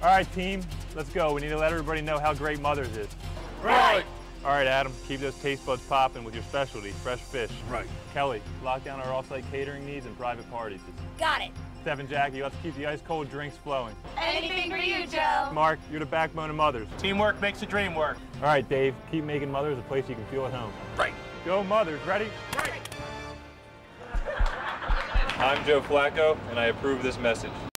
All right, team, let's go. We need to let everybody know how great Mother's is. Right. All right, Adam, keep those taste buds popping with your specialty, fresh fish. Right. Kelly, lock down our off-site catering needs and private parties. Got it. Steph and Jackie, let's keep the ice-cold drinks flowing. Anything for you, Joe. Mark, you're the backbone of Mother's. Teamwork makes the dream work. All right, Dave, keep making Mother's a place you can feel at home. Right. Go Mother's, ready? Right. I'm Joe Flacco, and I approve this message.